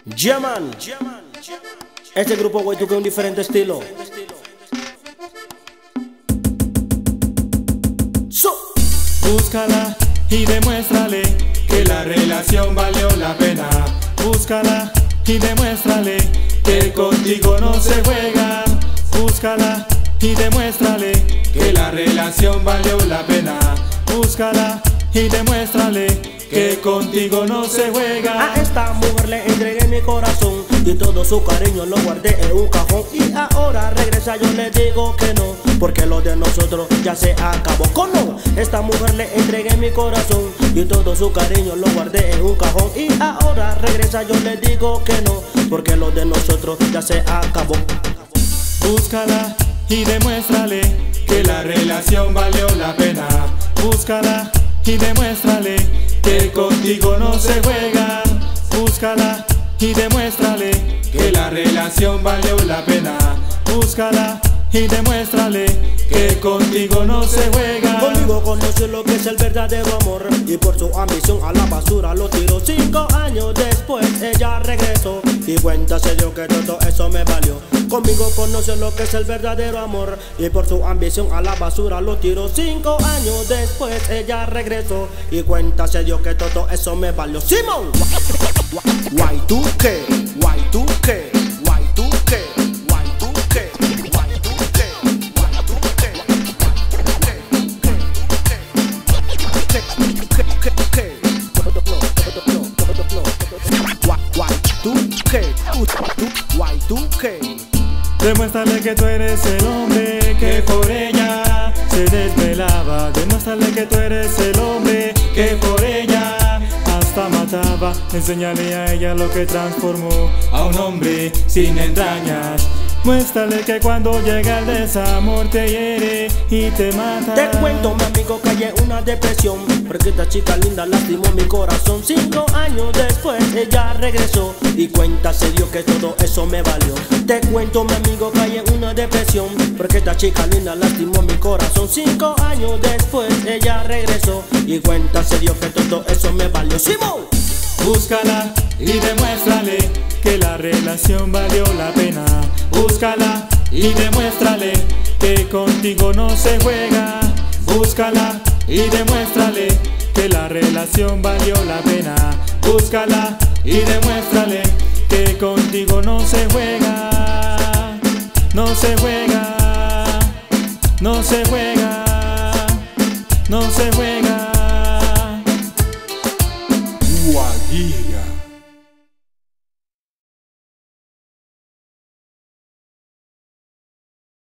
Yeah, man. Este grupo güey tuvo un diferente estilo. Búscala y demuéstrale que la relación valió la pena. Búscala y demuéstrale que contigo no se juega. Búscala y demuéstrale que la relación valió la pena. Búscala y demuéstrale que contigo no se juega. A esta mujer le entregué mi corazón y todo su cariño lo guardé en un cajón. Y ahora regresa, yo le digo que no, porque lo de nosotros ya se acabó. ¿Cómo? Esta mujer le entregué mi corazón y todo su cariño lo guardé en un cajón. Y ahora regresa, yo le digo que no, porque lo de nosotros ya se acabó. Búscala y demuéstrale que la relación valió la pena. Búscala y demuéstrale que contigo no se juega. Búscala y demuéstrale que la relación valió la pena. Búscala y demuéstrale que contigo no se juega. Conmigo conoció lo que es el verdadero amor y por su ambición a la basura lo tiró. 5 años después ella regresó y cuenta se dio que todo eso me valió. Conmigo conoció lo que es el verdadero amor y por su ambición a la basura lo tiró. 5 años después ella regresó y cuenta se dio que todo eso me valió. Simón. Y2K, Y2K, Y2K, Y2K. Y2K. Demuéstrale que tú eres el hombre que por ella se desvelaba. Demuéstrale que tú eres el hombre que por ella hasta mataba. Enséñale a ella lo que transformó a un hombre sin entrañas. Muéstrale que cuando llega el desamor te hiere y te mata. Te cuento, mi amigo, que hay una depresión porque esta chica linda lastimó mi corazón. 5 años después ella regresó y cuenta se dio que todo eso me valió. Te cuento, mi amigo, que hay una depresión porque esta chica linda lastimó mi corazón. 5 años después ella regresó y cuenta se dio que todo eso me valió. ¡Simón! Búscala y demuéstrale que la relación valió la pena. Búscala y demuéstrale que contigo no se juega. Búscala y demuéstrale que la relación valió la pena. Búscala y demuéstrale que contigo no se juega. No se juega, no se juega, no se juega.